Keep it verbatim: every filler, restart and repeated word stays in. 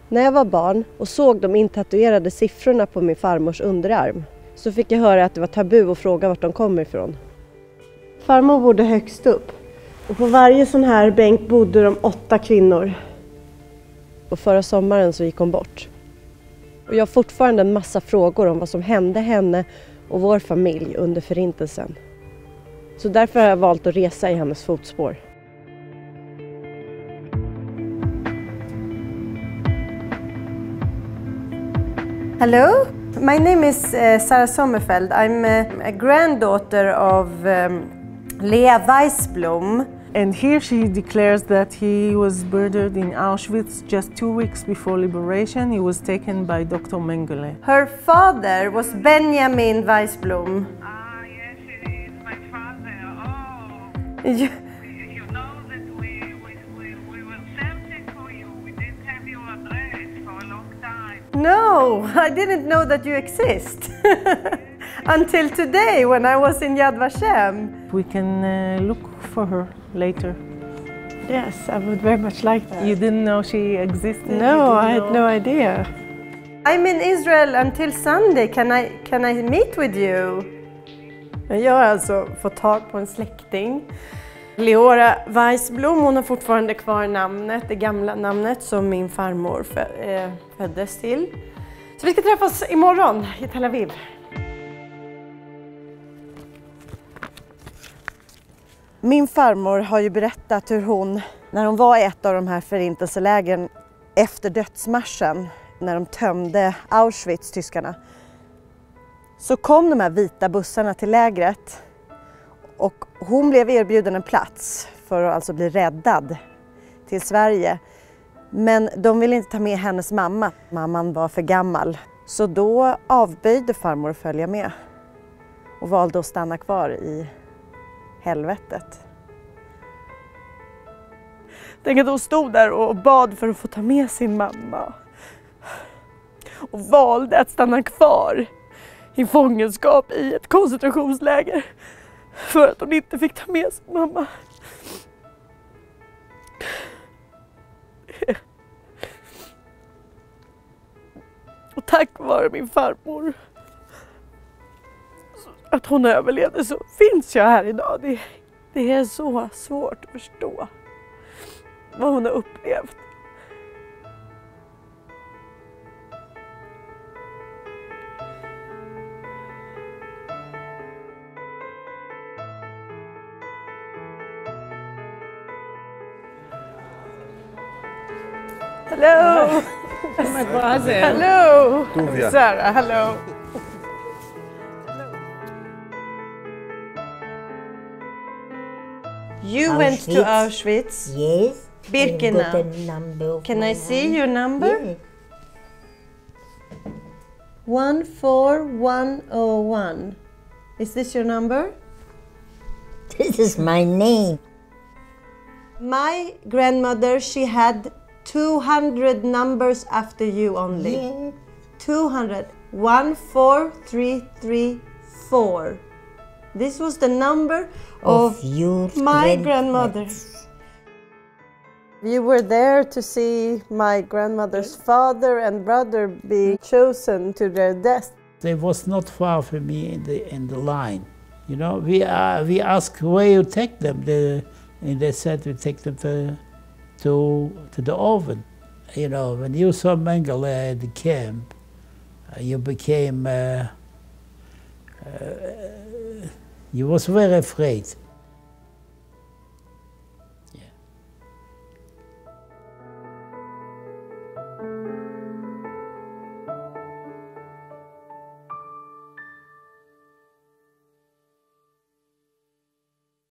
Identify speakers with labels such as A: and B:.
A: När jag var barn och såg de intatuerade siffrorna på min farmors underarm så fick jag höra att det var tabu att fråga vart de kommer ifrån. Farmor bodde högst upp och på varje sån här bänk bodde de åtta kvinnor. Och förra sommaren så gick hon bort. Och jag har fortfarande en massa frågor om vad som hände henne och vår familj under förintelsen. Så därför har jag valt att resa i hennes fotspår. Hello, my name is uh, Sarah Sommerfeld. I'm uh, a granddaughter of um, Lea Weissblom.
B: And here she declares that he was murdered in Auschwitz just two weeks before liberation. He was taken by Doctor Mengele.
A: Her father was Benjamin Weissblom.
C: Ah, yes, it is my father. Oh,
A: You,
C: you know that we, we, we, we were searching for you. We didn't have your address for a long time.
A: no, I didn't know that you exist. Until today when I was in Yad Vashem.
B: We can uh, look for her later.
A: Yes, I would very much like that.
B: You didn't know she existed? You
A: No,
B: didn't
A: I had
B: know?
A: no idea. I'm in Israel until Sunday. Can I, can I meet with you? Jag har alltså fått tag på en släkting. Leora Weissblom, hon har fortfarande kvar namnet, det gamla namnet som min farmor fö- eh, föddes till. Så vi ska träffas imorgon i Tel Aviv. Min farmor har ju berättat hur hon, när hon var i ett av de här förintelselägren efter dödsmarschen, när de tömde Auschwitz, tyskarna, så kom de här vita bussarna till lägret och hon blev erbjuden en plats för att alltså bli räddad till Sverige. Men de ville inte ta med hennes mamma. Mamman var för gammal. Så då avböjde farmor att följa med och valde att stanna kvar i helvetet. Tänk att hon stod där och bad för att få ta med sin mamma. Och valde att stanna kvar i fångenskap i ett koncentrationsläger. För att hon inte fick ta med sin mamma. Och tack vare min farmor, att hon överlevde, så finns jag här idag. Det, det är så svårt att förstå vad hon har upplevt. Hello! Hello!
D: Tuvia.
A: Sarah, hello! You went to Auschwitz.
E: Yes.
A: Birkenau.
E: I got a number.
A: Can I see your number?
E: Yeah.
A: one four one oh one. Is this your number?
E: This is my name.
A: My grandmother, she had two hundred numbers after you only.
E: Yeah.
A: two hundred. one four three three four. This was the number of,
E: Of your
A: my
E: grandmother.
A: grandmother. You were there to see my grandmother's father and brother be chosen to their death.
F: They was not far from me in the in the line. You know, we uh, we asked where you take them, the, and they said we take them to to to the oven. You know, when you saw Mengele at the camp, uh, you became uh, uh, you was very afraid.